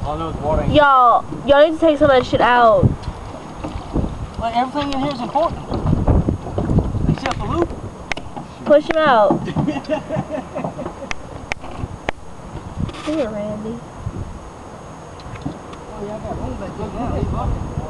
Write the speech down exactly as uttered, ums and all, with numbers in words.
All I know is water ain't. Y'all, y'all need to take some of that shit out. Like, everything in here is important. Except the loop. Push him out. Do it, Randy. Oh yeah, I got one back there now.